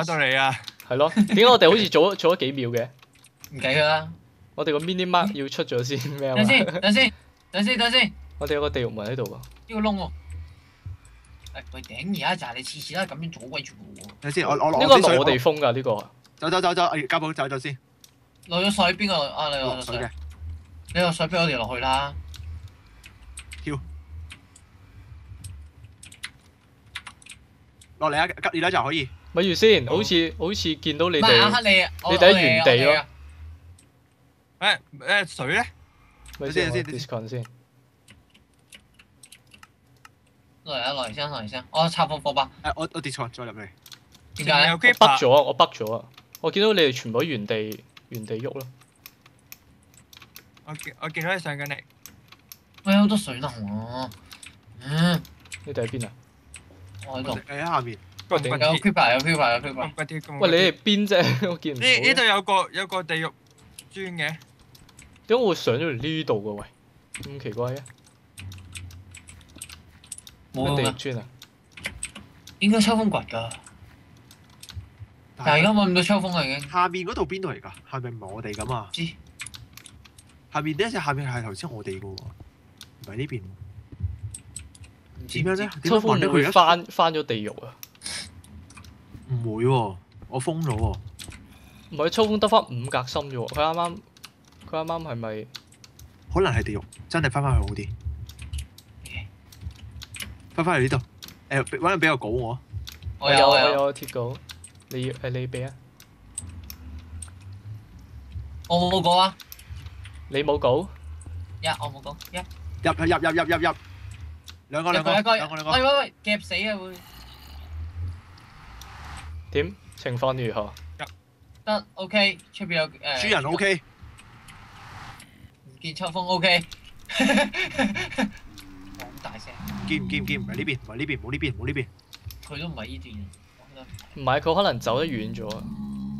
打到你啊！ 係咯，點解我哋好似做咗幾秒嘅？ 唔計㗎啦。 我哋個 mini mark 要出咗先咩啊？ 等先，等先，等先，等先。 我哋有個地獄門喺度喎。 呢個窿喎。喂頂而家就係你次次都係咁樣阻鬼住我喎。 等先，我落呢個係我地風㗎呢個。 走，家寶走先。 落咗水邊個啊？你落咗水。你落水俾我哋落去啦。 跳。落嚟啊！而家就可以。 咪住先，好似見到你唔係阿哋。 黑你哋喺原地咯。 水咧？ 咪先，discon 先。 落嚟先，我插放火吧。 我 discon 再入嚟。 點解咧？ 我北咗啊！我見到你哋全部喺原地喐咯。 我見到你上緊嚟。 喂，好多水能喎。 你哋喺邊啊？ 我喺度。 喺下面。 有 creeper。 喂，你哋邊啫？我見唔到。 呢度有個地獄磚嘅。 點解會上咗嚟呢度嘅喂？咁奇怪嘅。 冇地獄磚啊？ 應該抽風掘㗎。但係而家揾唔到抽風啦已經。 下面嗰度邊度嚟㗎？係咪唔係我哋咁啊？ 知。 下面呢一隻下面係頭先我哋嘅喎，唔係呢邊。點樣咧？ 抽風會唔會翻咗地獄啊？ 唔會喎，我封咗喎。 唔係抽風得翻5格深啫喎，佢啱啱係咪？ 可能係地獄，真係翻返去好啲。翻返去呢度，揾人俾個稿我。 我有鐵稿，你俾啊？ 我冇稿啊。 你冇稿？ 我冇稿。 入。兩個。 喂，夾死啊會。 點？情況如何？ 得 OK， 出邊有豬人 OK。 唔見抽風 OK。咁大聲。 見，唔係呢邊，冇呢邊。 佢都唔係呢段。 唔係，佢可能走得遠咗啊。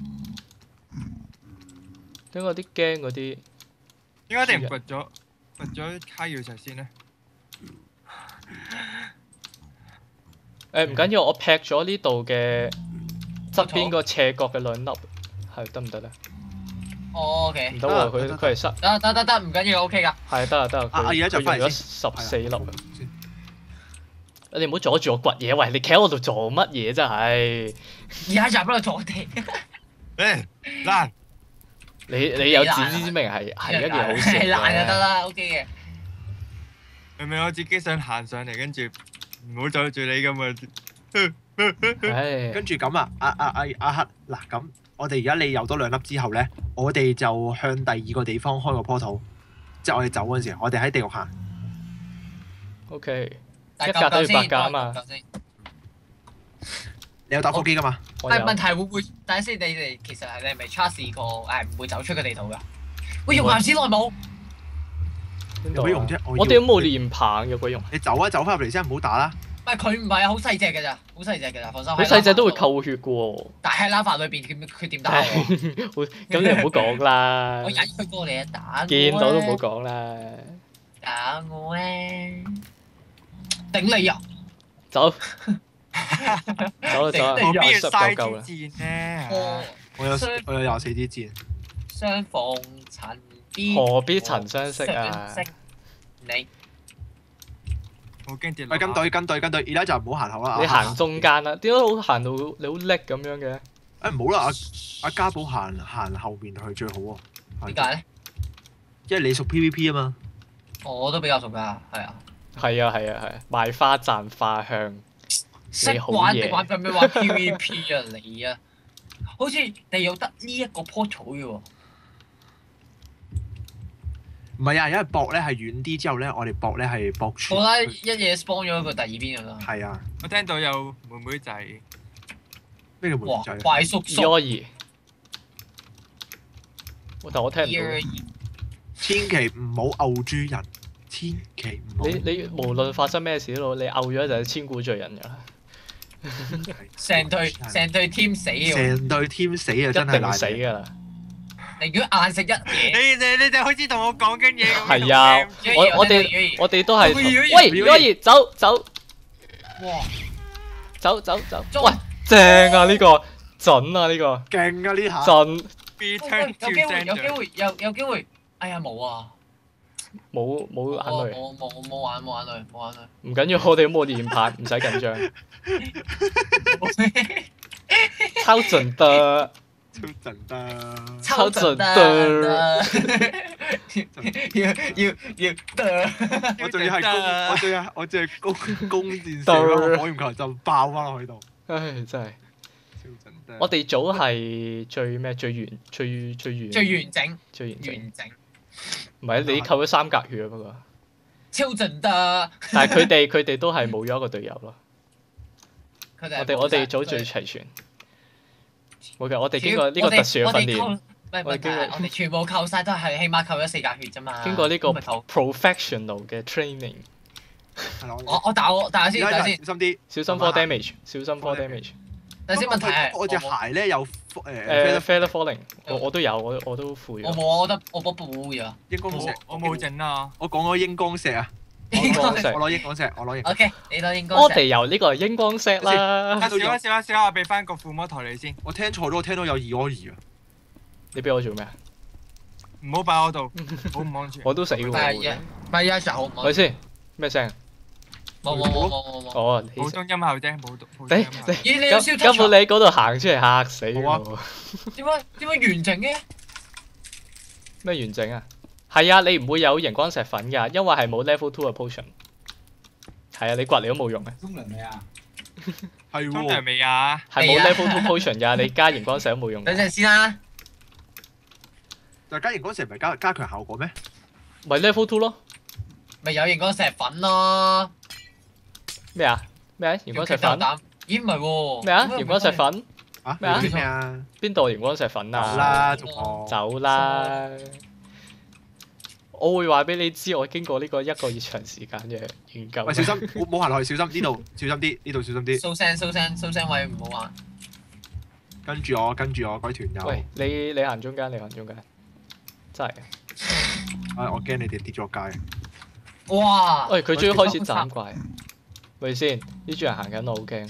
點解啲驚嗰啲？ 點解一定掘咗卡要石先咧？ 唔緊要，我劈咗呢度嘅側邊個斜角嘅2粒，係得唔得咧？ 哦 OK。 唔得喎，佢係塞。 得，唔緊要 OK 㗎。 係得。佢而家就翻嚟咗14粒。你唔好阻住我掘嘢，喂！你企喺我度做乜嘢真係？ 而家就喺度坐地。 爛。 你有自知之明係一件好事。 係爛就得啦 ，OK 嘅。 明明我自己想行上嚟，跟住唔好阻住你咁啊！跟住咁啊，阿黑嗱咁，我哋而家你有多2粒之後咧，我哋就向第2個地方開個 portal，即係我哋走嗰陣時，我哋喺地獄行。 OK。1格都要8格啊嘛。 你有打火機㗎嘛？ 但係問題會唔會？等陣先，你哋其實係咪 Charles 個唔會走出個地圖㗎？喂，用岩史內姆。 有咩用啫？ 我哋都冇練棒，有鬼用？ 你走翻入嚟先，唔好打啦。 唔係佢唔係啊，好細隻㗎咋，好細隻㗎咋，放心。 好細隻都會扣血㗎喎。 但係拉法裏邊佢點打我？ 咁你唔好講啦。 我引佢過嚟啊！打我。 見到都唔好講啦。 打我咧！頂你啊！ 走啦。 何必要嘥夠啦。 支箭咧？我有24支箭。 相逢曾經。 何必曾相識啊？ 你。 好驚跌落。跟隊，而家就唔好行後啦。 你行中間啦，點解好行到你好叻咁樣嘅？ 唔好啦，阿家寶行後面去最好喎。 點解咧？ 因為你熟 PVP 啊嘛。 我都比較熟㗎，係啊。 係啊，賣花讚花香。 識玩定玩咁樣玩 PVP 啊你啊！好似地獄得呢一個 portal 嘅喎。 唔係啊，因為博咧係遠啲之後咧，我哋博咧係博全。 我覺得一嘢 spawn 咗一個第2邊㗎啦。 係啊。 我聽到有妹妹仔。 咩叫妹妹仔？ 怪叔叔。 但我聽唔到。 千祈唔好摳豬人，千祈唔好。 你無論發生咩事都好，你摳咗就係千古罪人㗎啦。 成隊 team 死喎！ 成隊 team 死啊！真係難死㗎啦！ 你如果硬食一嘢， 你哋好似同我講緊嘢咁。 係啊，我哋都係。喂，如兒走。 哇！ 走，喂，正啊呢個， 準啊呢個， 勁啊呢下！ 準 Return 有 to 機會，有 sender 機會，有機會。哎呀冇啊！ 冇眼淚， 冇玩冇眼淚冇眼淚。 唔緊要，我哋都冇驗牌，唔使緊張。超準的， 超陣得， 超準的。 要得。 我仲要係攻，我仲係攻箭射，火焰球就爆翻落去度。 唉，真係。 超陣得。 我哋組係最咩？最完最最完整， 最完整。 完整。 唔係你扣咗3格血啊，不過。 超盡得。 但係佢哋都係冇咗一個隊友咯。我哋組最齊全。冇嘅，我哋經過呢個特殊嘅訓練。 我哋全部扣晒都係起碼扣咗4格血啫嘛。 經過呢個 professional 嘅 training。 我打下先，等先。 小心啲， 小心 fall damage，小心 fall damage。 等先問題係我隻鞋咧有 feather falling，我都有，我都負咗。 我冇啊，我冇補嘅。 鷹光石， 我冇整啊！ 我講咗鷹光石啊！ 鷹光石， 我攞鷹光石，我攞鷹。 OK，你攞鷹光石。 我哋由呢個鷹光石啦。 少啦，我俾翻個附魔台你先。 我聽錯咗，我聽到有2-2啊！ 你俾我做咩啊？ 唔好擺我度，好唔安全。 我都死喎。 咪一就好唔好？ 咪先？咩聲？ 冇。 哦， 普通音效啫，冇普通你音效。 咦？你有燒根本你嗰度行出嚟嚇死我。 點解完整嘅？ 咩完整啊？係啊，你唔會有熒光石粉㗎，因為係冇 level 2嘅 potion。係啊，你刮嚟都冇用嘅。 沖涼未啊？ 係沖涼未啊？ 係冇 level 2 potion 㗎，你加熒光石都冇用。 等陣先啦。 但係加熒光石唔係加強效果咩？ 咪 level 2咯。 咪有熒光石粉咯。 咩啊？熒光石粉？ 咦唔係喎。 咩啊？熒光石粉？ 啊？ 咩啊咩啊？ 邊度熒光石粉啊？ 走啦，同學。 走啦！我會話俾你知，我經過呢個1個月長時間嘅研究。 喂，小心，冇行落去，小心呢度，小心啲，呢度小心啲。 收聲位唔好玩。 跟住我，各位團友。 喂，你行中間，真係。 我驚你哋跌咗街。 哇！ 喂，佢終於開始斬怪。喂先，呢組人行緊我好驚。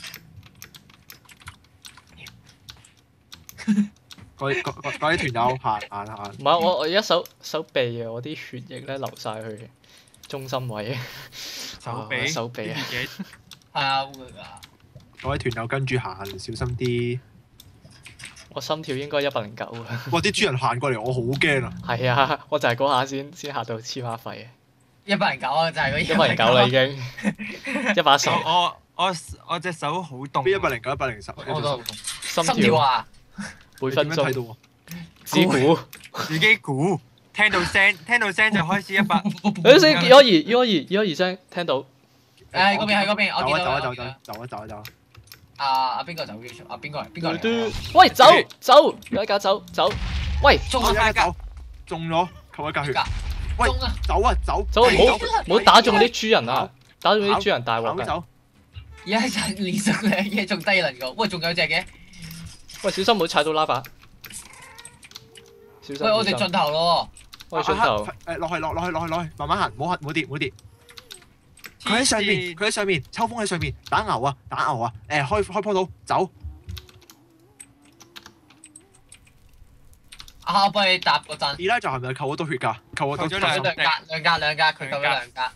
各位團友行。 唔係我一手臂啊，我啲血液咧流晒去中心位。手臂啊！ 係啊，會㗎。 各位團友跟住行，小心啲。 我心跳應該109啊！ 哇！啲豬人行過嚟，我好驚啊！ 係啊，我就係嗰下先嚇到黐孖肺啊 ！109啊，就係嗰 109啦已經，110。 我隻手好凍。 邊109、110？ 我都心跳啊！ 每分鐘。 睇到喎？ 自己估。聽到聲就開始100。 誒先，212聲聽到。 嗰邊，我見到。 走。 阿邊個走咗出？邊個嚟？ 喂，走，有一架走。喂， 中咗，扣一格血。喂，走， 唔好打中啲豬人啊！打中啲豬人大鑊㗎。 而家就連續2嘢仲低能個，喂，仲有隻嘅。 喂，小心唔好踩到拉把。 喂，我哋盡頭咯。 喂，盡頭。 落去，慢慢行，唔好跌。佢喺上面，秋風喺上面，打牛啊！開波島，走。 我幫你搭嗰陣。 二拉就係咪扣好多血㗎？扣咗兩格，佢扣咗2格。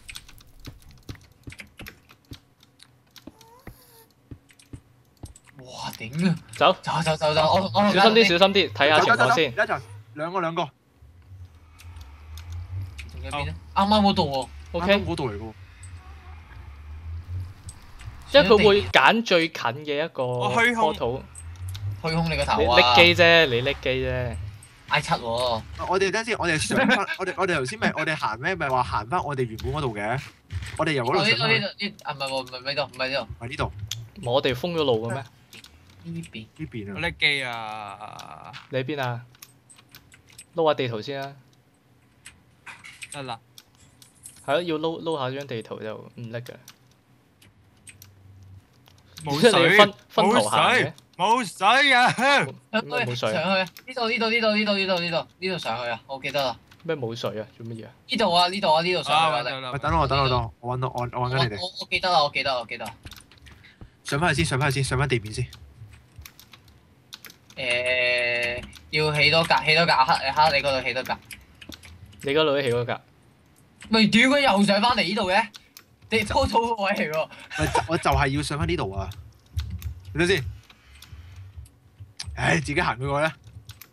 哇！頂啊！ 走， 我小心啲，睇下情況先。 一陣，兩個。 仲有邊咧？啱嗰度喎。 OK。 嗰度嚟㗎喎。 即係佢會揀最近嘅一個波土。 虛空你個頭啊！ 你拎機啫。 I7 喎。 我哋等陣先，我哋上翻，我哋頭先我哋行咩？咪話行翻我哋原本嗰度嘅。我哋由嗰度上翻。 唔係呢度。 我哋封咗路嘅咩？ 呢邊啊！ 我叻機啊！ 你喺邊啊？撈下地圖先啊！ 得啦。 係咯，要撈下張地圖就唔叻㗎。 冇水， 分頭行嘅。 冇水啊！ 冇水上去啊！呢度上去啊！我記得啦。 咩冇水啊？做乜嘢啊？ 呢度上去啊！ 喂，等我，我揾緊你哋。 我記得。 上翻去先，上翻地面先。 要起多格，起多格，黑你嗰度起多格。 你嗰度都起嗰格。 咪點解又上翻嚟呢度嘅？你拖個位嚟喎。 我就係要上翻呢度啊！你睇先。唉，自己行過去啦。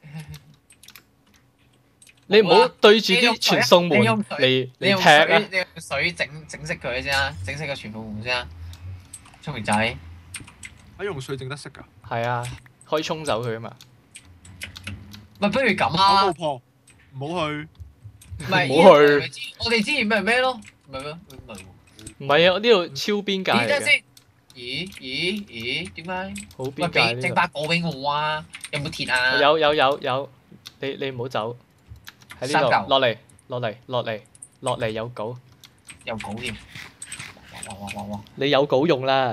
你唔好對住啲傳送門嚟你用踢啊！ 水，你用水整熄佢先啊！整熄個傳送門先啊！聰明仔。 用水整得熄㗎？ 係啊，可以沖走佢啊嘛。 咪不如咁啊！ 老婆，唔好去。 唔係， 唔好去我哋之前咪咩咯？唔係咩？唔係喎。 唔係啊，我呢度超邊界咦？等嚟嘅， 陣先。咦？點解？ 好喂， 邊界呢整把果俾我啊！有冇鐵啊？ 度。有，你唔好走。喺呢度三嚿落嚟有稿。 有稿添。哇！ 你有稿用啦，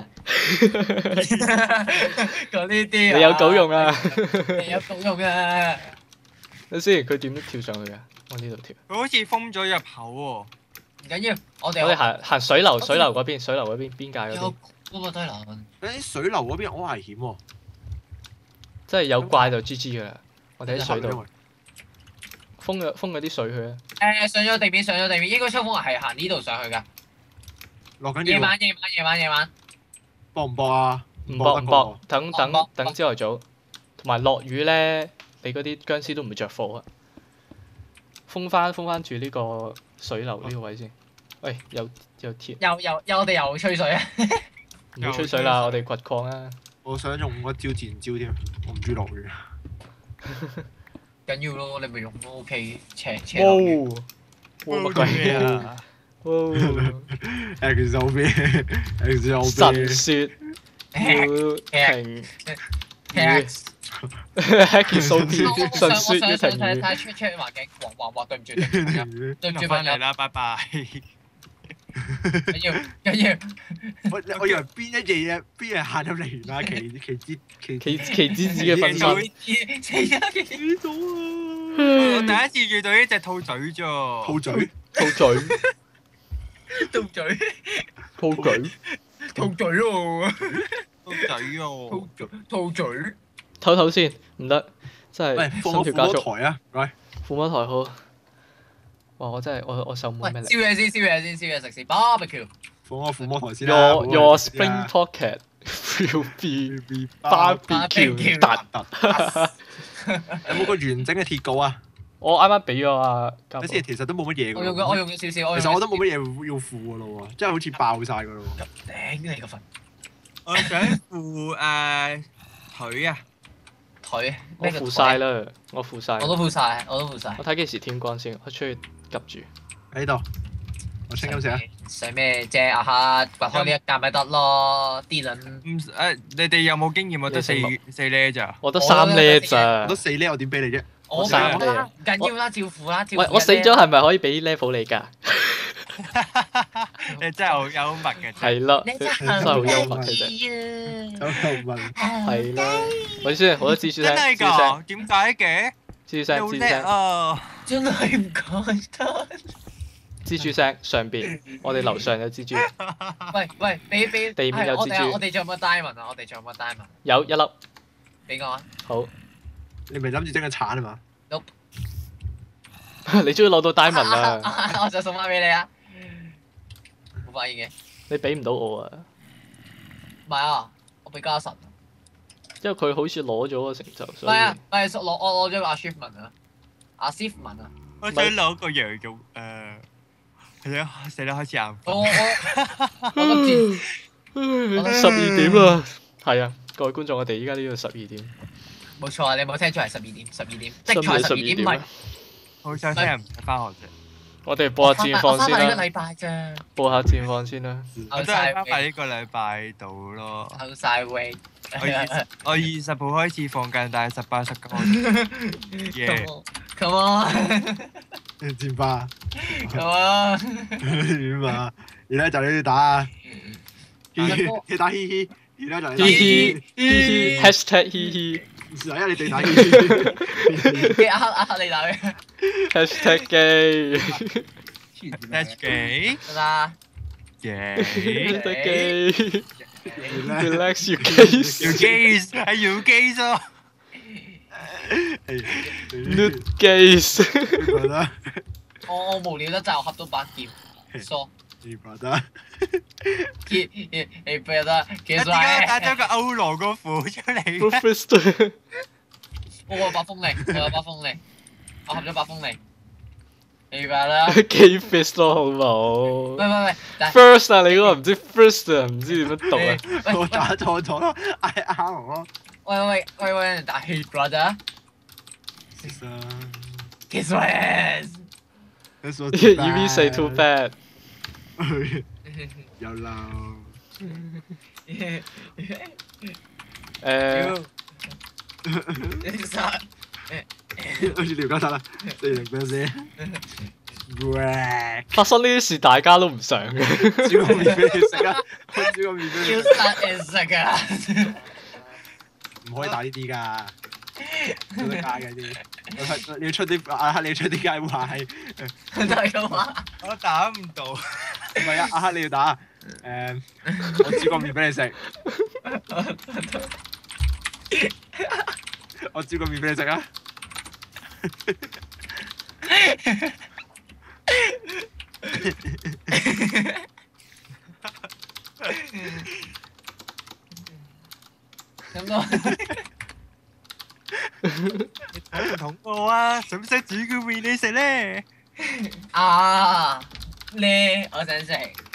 講呢啲啊！ 你有稿用啦。 你有稿用啊！ 等先，佢點跳上去㗎？我呢度跳。 佢好似封咗入口喎。 唔緊要，我我哋行水流嗰邊邊界嗰有邊， 嗰個低能。 喺水流嗰邊好危險喎。 即係有怪就 GG 㗎啦。我哋喺水因為度封嗰啲水去啊！ 上咗地面，應該秋風係行呢度上去㗎。 落緊嘢喎。 夜晚。 搏唔搏啊？ 唔搏，等搏朝頭早，同埋落雨咧，你嗰啲僵屍都唔會着火啊！封翻住呢個水流呢個位先。喂，有鐵， 又我哋又吹水啊！ 唔好吹水啦，我哋掘礦啊！ 我想用嗰招自然招添，我唔中意落雨。 緊要咯，你咪用咯 OK，斜哇！ 落雨。 哇乜鬼啊！哇！ XOB 神雪要停雨 ，XOB 神雪要停雨。 睇出環境，哇！對唔住，對唔住， 翻嚟啦，拜拜。 緊要。 我以為邊一嘢行入嚟啦， 奇之子嘅分身。 死咗啊！ 我第一次遇到呢隻兔嘴啫。 兔嘴。 兔嘴到嘴， 兔嘴， 吐嘴喎， 兔嘴喎。 吐嘴。 唞先，唔得，真喂， 係放個心跳加速。 撫摸台啊，喂。 撫摸台好。哇！我真係我受唔喂， 到咩力。 燒嘢先，食先 barbecue。 放個撫摸台先啦。 Your spring pocket will be barbecue 突。 有冇個完整嘅鐵稿啊？ 我啱啱俾咗啊， 等先，其實都冇乜嘢㗎喎。 我用咗少少， 其實我都冇乜嘢要付㗎咯喎，即係好似爆晒㗎咯喎。 頂你個份我想付腿啊！ 腿。 我付晒啦，我付晒。 我都付晒。 我睇幾時天光先，我出去急住。 喺度，我清金石啊！ 使咩啫？啊哈，掘開呢一間咪得咯，啲人。 你哋有冇經驗？我得四呢咋？ 我得3呢咋我得4呢，我點俾你啫？ 我三唔緊要啦，照付啦，照付。 喂，我死咗係咪可以俾 level 你㗎？ 你真係好幽默嘅。 係咯， 你真真係好幽默其實。 有又問。 係咯，咪先，好多蜘蛛聲。 真係㗎？點解嘅？ 蜘蛛聲， 好叻啊！ 真係唔簡單。 蜘蛛聲上邊，我哋樓上有蜘蛛。 喂，俾地面有蜘蛛我哋仲有冇 diamond 啊？ 有1粒。 俾我啊！ 好。 你咪諗住整個鏟啊嘛？ 你終於攞到 diamond 啦！ 我就送翻俾你啊！冇發現嘅。 你俾唔到我啊！ 唔係啊，我俾嘉臣。 因為佢好似攞咗個成就， 唔所以係啊，我攞咗個 achievement 啊 ，achievement 啊。 我想攞個羊肉係啊，死啦！開始眼瞓。 我今次 12點啦。係啊，各位觀眾，我哋依家呢度12點。 冇錯啊！你冇聽錯係12點，即係12點唔係。 好想聽人唔使翻學啫。 我哋播下戰況先我翻嚟一個啦。 禮拜啫。 播下戰況先啦。 我都係翻埋呢個禮拜度咯。 out晒 way。 我20號開始放假，但係18、19。耶！ Come on！ 戰霸。 Come on！ 點啊？而家就你要打啊！你打嘻嘻，而家就你打嘻嘻，#嘻嘻。 係啊！你哋打嘻嘻。 嘅呃你打嘅。 #gay。 Gay。 得啦。 耶！ gay。Relax your case。 要 gaze 係要 gaze 咯。 Nude gaze。 覺得我無聊得滯，我合到把劍，疏。 你覺得你覺得其點實解打咗個歐羅個符出嚟嘅？ Professor。 我有把風力，我有把風力，我合咗把風力。你覺得？ Game fist 咯，好冇喂，但係 ？First 啊，你嗰個唔知 first 啊，唔知點樣讀啊？ 我打錯咗咯，I R 咯。 喂，但係 brother，kiss my ass。 EV say too bad。 有鬧。好似條家殺啦，4-0先。 發生呢啲事大家都唔想嘅。 煮個麵俾你食啊！我煮個麵俾你要食。 殺人食㗎。 唔可以打呢啲㗎，冇得打嘅啲。你要出啲阿黑，你要出啲街話係。 就係咁話。 我打唔到。 唔係啊，阿黑你要打。我煮個麵俾你食。我煮個麵俾你食啊！ 咁多。 你唔同我啊，使唔使煮個麵你食咧？ 啊，咧我想食。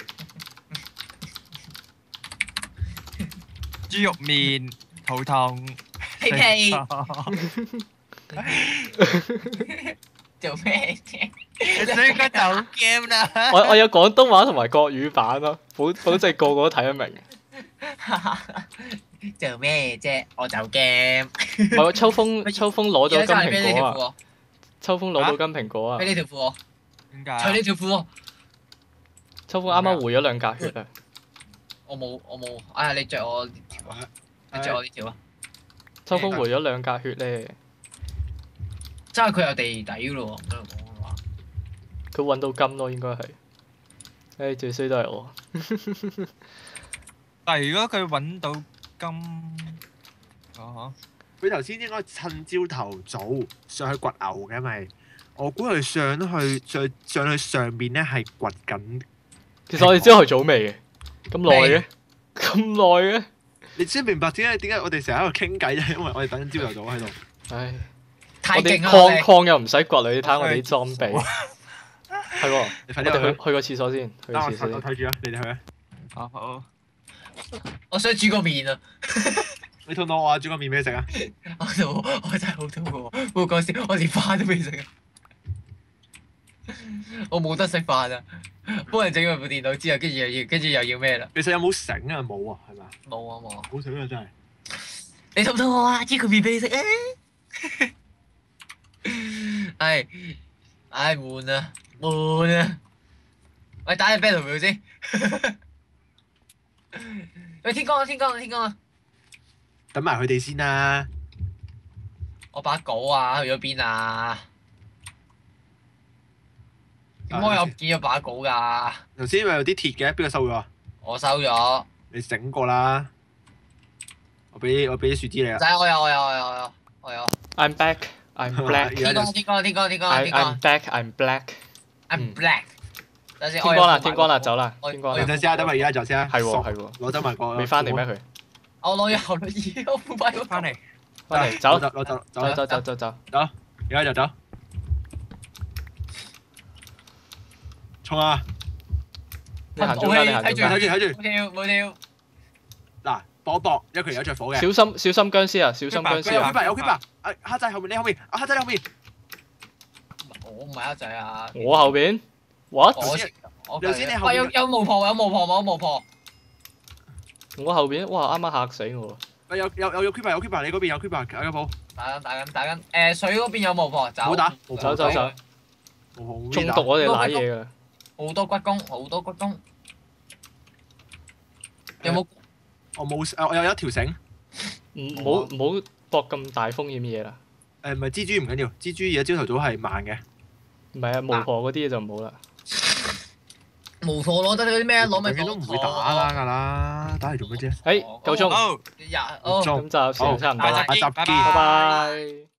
豬肉麵、肚痛。 屁屁。做咩啫？ 你想個就 game 啦。 我有廣東話同埋國語版咯，保證個個都睇得明。 做咩啫？我就 game。 唔係喎，秋風攞咗金蘋果啊！秋風攞到金蘋果啊！ 俾呢條褲我， 點解？ 除呢條褲我。 秋風啱啱回咗2格血啊！ 我冇，哎呀你着我呢條啊，你着我呢條啊。 秋風回咗2格血咧， 真係佢有地底㗎咯喎，咁樣講嘅話。 佢揾到金咯，應該係。誒，最衰都係我。 但係如果佢揾到金， 佢頭先應該趁朝頭早上去掘牛嘅，咪我估佢上去上邊咧係掘緊。 其實我哋朝頭早未嘅，咁耐嘅，咁耐嘅。 你先明白點解我哋成日喺度傾偈啫？因為我哋等緊朝頭早喺度。 唉， 太我哋勁啦！我哋礦又唔使掘啦，你睇我哋啲裝備。係喎， 你快啲我哋去個廁所先，去個我廁所先。 睇住啊！你哋去啊！ 好。 我想煮個麵啊！ 你肚餓我煮個麵俾你食啊！ 我真係好肚餓，冇講笑，我連飯都未食啊！我冇得食飯啊！幫人整咗部電腦之後，跟住又要咩啦？ 其實有冇繩啊？冇啊，係嘛？ 冇。 冇繩啊！真係。 你肚唔肚餓啊？煮個麵俾你食啊！唉，悶啊！喂，打隻 battle 先。喂，天光啦！ 等埋佢哋先啦。 我把稿啊，去咗邊啊？點解我有見咗把稿㗎？ 頭先咪有啲鐵嘅，邊個收咗啊？ 我收咗。 你整過啦。我俾啲樹枝你啊。 仔，我有。 I'm back, I'm black, 天光。 I'm back, I'm black。 I'm black。等先， 天光啦，走啦，天光啦。 你等先啊，等埋而家就先啊。 係喎， 攞走埋個。 未翻嚟咩佢？ 我攞咗後輪我副牌翻嚟。 走， 攞走。 走。 而家就走。衝啊！ 你行中間，你行中間。 睇住。 冇跳。 嗱，搏，因為佢有着火嘅。 小心僵屍啊！小心僵屍啊！ 有 Q 吧。黑仔後面，你後面。黑仔你後面。 我唔係黑仔啊。 我後邊 ？What？ 頭先你後面。 有巫婆。 我後邊，哇！啱啱嚇死我。 有 Q 吧，你嗰邊有 Q 吧，阿家寶。 打緊。水嗰邊有巫婆，走。 唔好打。 走。中毒我哋瀨嘢㗎。 好多骨工。有冇？ 我冇，我有一條繩。 唔好搏咁大風險嘅嘢啦。 唔係蜘蛛唔緊要，蜘蛛而家朝頭早係慢嘅。 唔係啊，巫婆嗰啲嘢就唔好啦。 巫婆攞得嗰啲咩？攞咪永遠都唔會打㗎啦，打嚟做乜啫？ 夠鐘。 好。 咁就時間差唔多啦。 下集見。 拜拜。